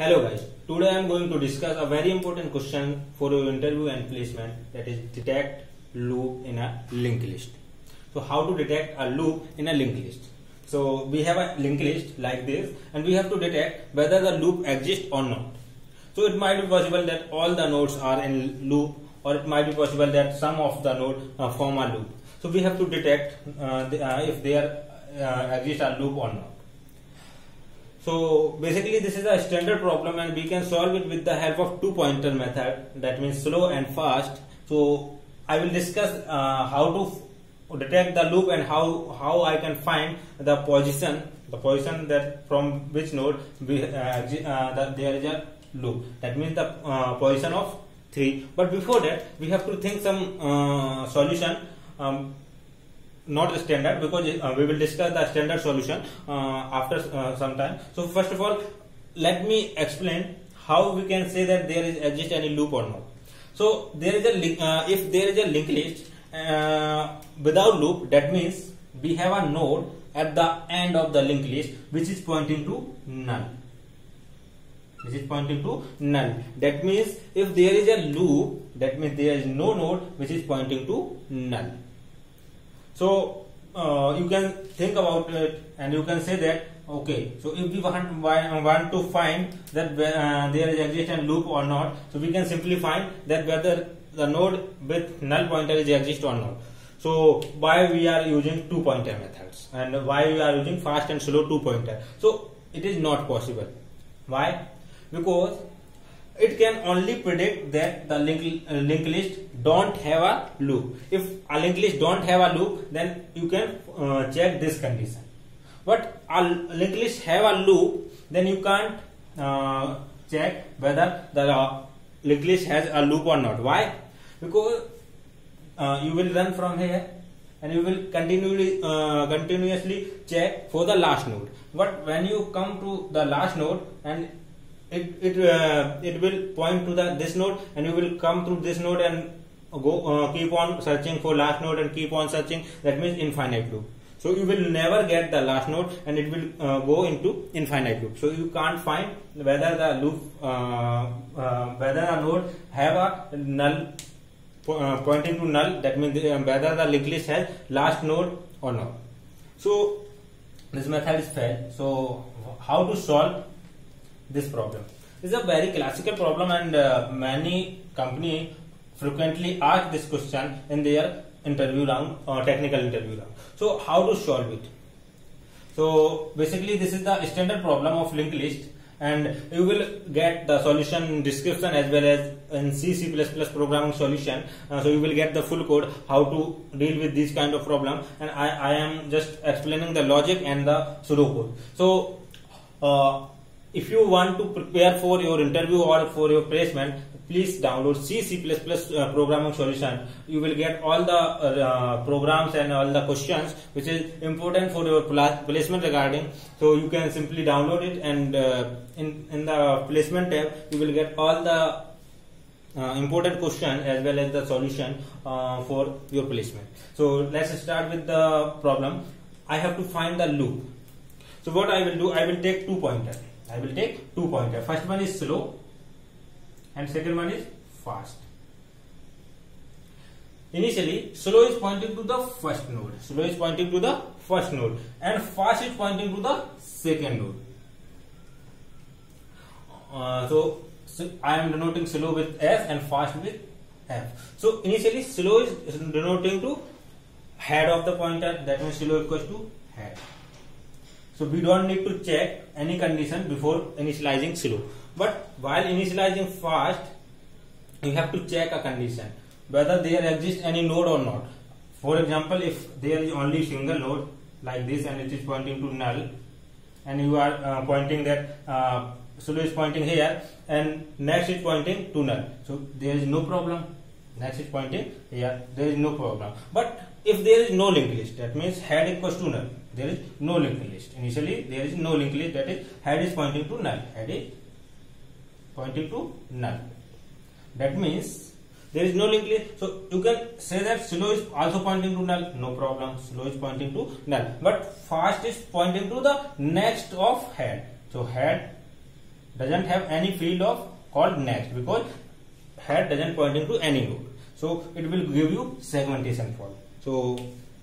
Hello guys, today I am going to discuss a very important question for your interview and placement, that is detect loop in a linked list. So how to detect a loop in a linked list? So we have a linked list like this and we have to detect whether the loop exists or not. So it might be possible that all the nodes are in loop, or it might be possible that some of the nodes form a loop. So we have to detect if there exists a loop or not. So basically this is a standard problem and we can solve it with the help of two-pointer method, that means slow and fast. So I will discuss how to detect the loop and how I can find the position that from which node that there is a loop. That means the position of 3. But before that we have to think some solution. Not standard, because we will discuss the standard solution after some time. So first of all, let me explain how we can say that there exists any loop or not. So there is a if there is a linked list without loop, that means we have a node at the end of the linked list which is pointing to null. That means if there is a loop, that means there is no node which is pointing to null. So you can think about it and you can say that okay, so if we want to find that there is existent loop or not, so we can simply find that whether the node with null pointer is exist or not. So why we are using two pointer methods and why we are using fast and slow two pointer? So it is not possible. Why? Because it can only predict that the linked list don't have a loop. If a linked list don't have a loop, then you can check this condition. But a linked list have a loop, then you can't check whether the linked list has a loop or not. Why? Because you will run from here and you will continuously check for the last node. But when you come to the last node and it will point to this node, and you will come through this node and go keep on searching for last node and keep on searching. That means infinite loop. So you will never get the last node and it will go into infinite loop. So you can't find whether the loop whether a node have a null pointing to null. That means whether the linked list has last node or not. So this method is failed. So how to solve this problem? This is a very classical problem and many companies frequently ask this question in their interview round or technical interview round. So how to solve it? So basically this is the standard problem of linked list and you will get the solution in description as well as in C++ programming solution. So you will get the full code how to deal with this kind of problem, and I am just explaining the logic and the pseudo code. So if you want to prepare for your interview or for your placement, please download C++ programming solution. You will get all the programs and all the questions which is important for your placement regarding. So you can simply download it, and in the placement tab you will get all the important question as well as the solution for your placement. So let's start with the problem. I have to find the loop. So what I will do, I will take two pointers. First one is slow and second one is fast. Initially slow is pointing to the first node, and fast is pointing to the second node. So I am denoting slow with S and fast with F. So initially slow is denoting to head of the pointer, that means slow equals to head. So we don't need to check any condition before initializing slow. But while initializing fast, you have to check a condition whether there exists any node or not. For example, if there is only single node like this and it is pointing to null, and you are pointing that slow is pointing here and next is pointing to null, so there is no problem. Next is pointing here, there is no problem. But if there is no linked list, that means head equals to null. There is no linked list. Initially there is no linked list, that is head is pointing to null. That means there is no linked list. So you can say that slow is also pointing to null. No problem. Slow is pointing to null. But fast is pointing to the next of head. So head doesn't have any field of called next, because head doesn't pointing to any node. So it will give you segmentation fault. So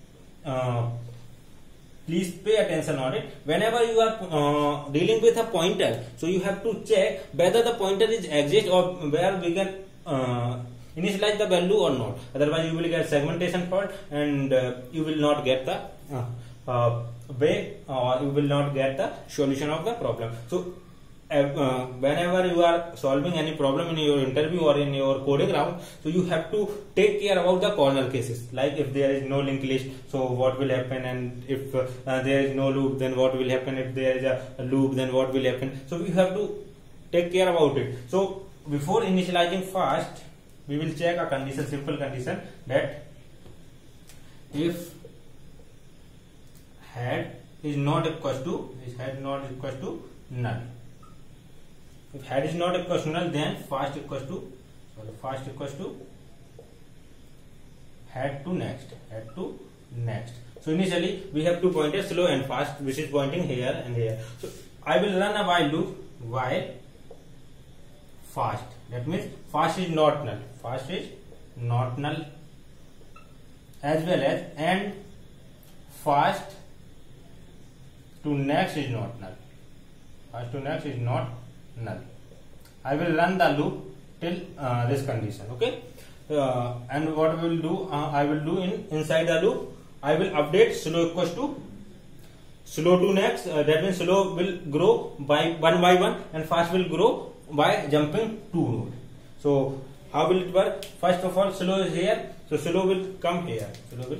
please pay attention on it. Whenever you are dealing with a pointer, so you have to check whether the pointer is exist or where we can initialize the value or not. Otherwise you will get segmentation fault, and you will not get the way, or you will not get the solution of the problem. So whenever you are solving any problem in your interview or in your coding round, so you have to take care about the corner cases, like if there is no linked list, so what will happen, and if there is no loop, then what will happen, if there is a loop, then what will happen. So we have to take care about it. So before initializing fast, we will check a condition, simple condition, that if head is not equal to null. If head is not equal to null, then fast equals to head to next. So initially we have two pointers, slow and fast, which is pointing here and here. So I will run a while loop while fast. That means fast is not null. As well as and fast to next is not null. I will run the loop till this condition. Okay, and what we will do, I will do inside the loop, I will update slow equals to slow to next. That means slow will grow by one, and fast will grow by jumping two node. So how will it work? First of all, slow is here, so slow will come here,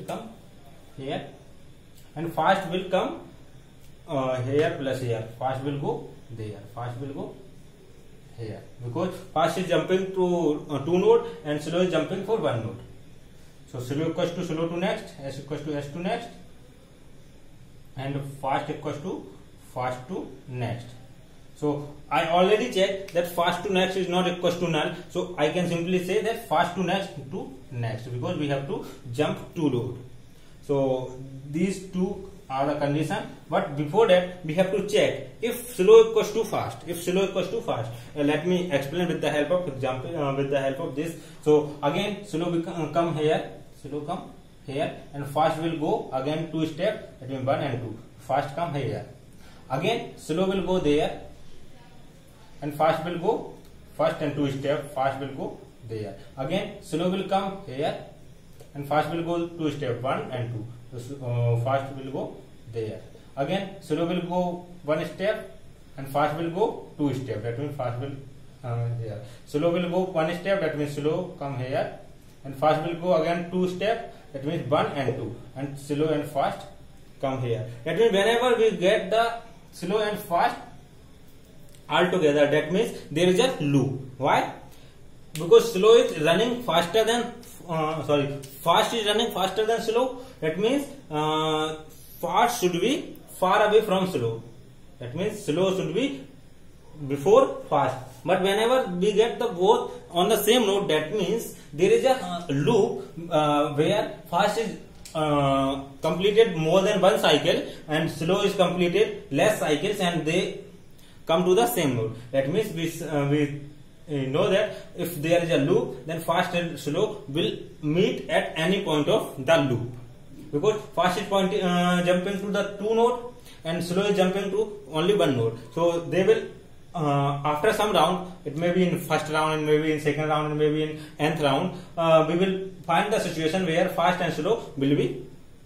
and fast will come here plus here. Fast will go there, here, because fast is jumping to two node and slow is jumping for one node. So slow equals to slow to next, s equals to s to next, and fast equals to fast to next. So I already checked that fast to next is not equals to null, so I can simply say that fast to next, because we have to jump two node. So these two are the condition, but before that we have to check if slow equals to fast. Let me explain with the help of example, with the help of this. So again, slow will come here, and fast will go again two step, that means 1 and 2. Fast come here, again slow will go there, and fast will go first and two step. Fast will go there, again slow will come here, and fast will go two step, 1 and 2. So fast will go there, again slow will go one step, and fast will go two step. That means fast will here. Slow will go one step, that means slow come here, and fast will go again two step, that means 1 and 2, and slow and fast come here. That means whenever we get the slow and fast all together, that means there is a loop. Why? Because slow is running faster than fast is running faster than slow. That means fast should be far away from slow. That means slow should be before fast. But whenever we get the both on the same node, that means there is a loop where fast is completed more than one cycle and slow is completed less cycles, and they come to the same node. That means we know that if there is a loop, then fast and slow will meet at any point of the loop, because fast is jumping to the two node and slow is jumping to only one node. So they will after some round, it may be in first round, and maybe in second round, and maybe in nth round, we will find the situation where fast and slow will be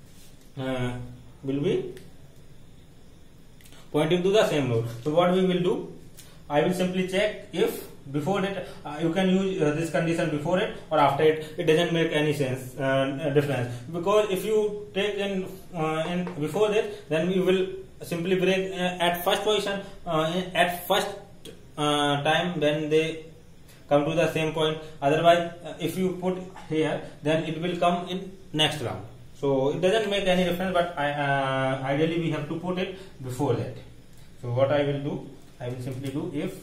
pointing to the same node. So what we will do, I will simply check if before that you can use this condition before it or after it. It doesn't make any sense difference, because if you take in before that, then we will simply break at first position at first time when they come to the same point. Otherwise, if you put here, then it will come in next round. So it doesn't make any difference, but ideally we have to put it before that. So what I will do, I will simply do if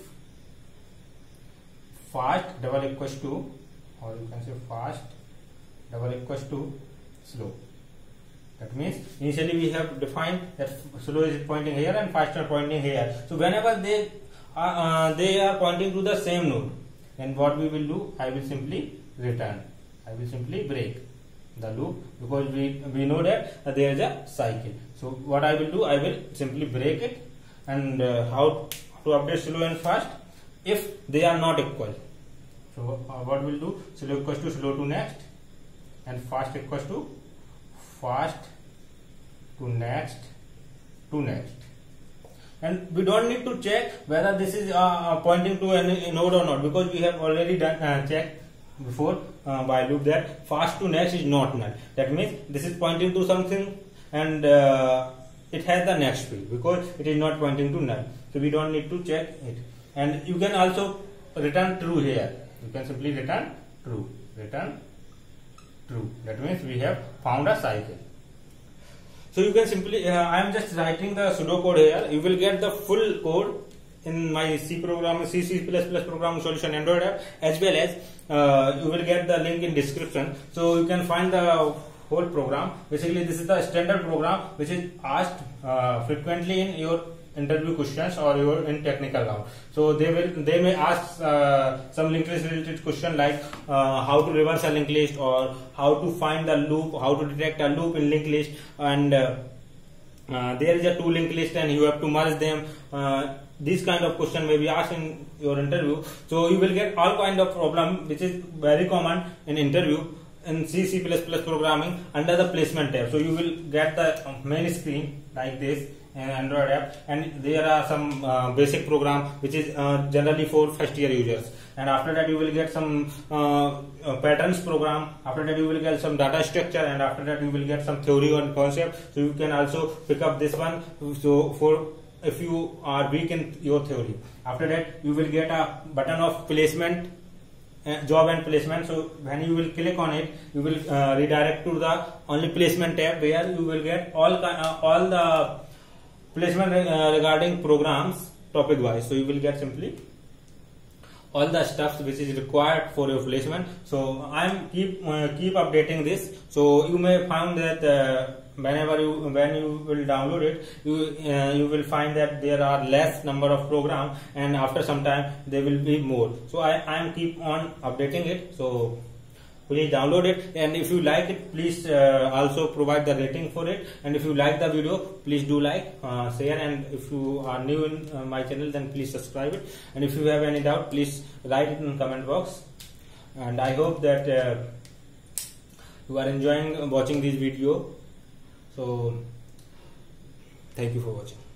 fast double equals to, or you can say fast double equals to slow. That means initially we have defined that slow is pointing here and fast are pointing here. So whenever they they are pointing to the same node, then what we will do, I will simply return, I will simply break the loop, because we know that there is a cycle. So what I will do, I will simply break it. And how to update slow and fast if they are not equal. So what we'll do, slow equals to slow to next, and fast equals to fast to next to next. And we don't need to check whether this is pointing to any node or not, because we have already done checked before by loop that fast to next is not null. That means this is pointing to something, and it has the next field because it is not pointing to null. So we don't need to check it. And you can also return true here. You can simply return true. Return true. That means we have found a cycle. So you can simply, I am just writing the pseudocode here. You will get the full code in my C program, C++ program solution Android app, as well as you will get the link in description. So you can find the whole program. Basically, this is the standard program which is asked frequently in your interview questions or your in technical round. So they may ask some linked list related question like how to reverse a linked list, or how to find the loop, how to detect a loop in linked list, and there is a two linked list and you have to merge them. This kind of question may be asked in your interview. So you will get all kind of problem which is very common in interview in C++ programming under the placement tab. So you will get the main screen like this in Android app, and there are some basic program which is generally for first year users, and after that you will get some patterns program, after that you will get some data structure, and after that you will get some theory and concept. So you can also pick up this one, so for if you are weak in your theory. After that you will get a button of placement, job and placement. So when you will click on it, you will redirect to the only placement tab, where you will get all the placement regarding programs topic wise. So you will get simply all the stuff which is required for your placement. So I am keep updating this. So you may find that when you will download it, you will find that there are less number of programs, and after some time there will be more. So I am keep on updating it. So please download it, and if you like it, please also provide the rating for it. And if you like the video, please do like, share, and if you are new in my channel, then please subscribe it. And if you have any doubt, please write it in the comment box. And I hope that you are enjoying watching this video. So thank you for watching.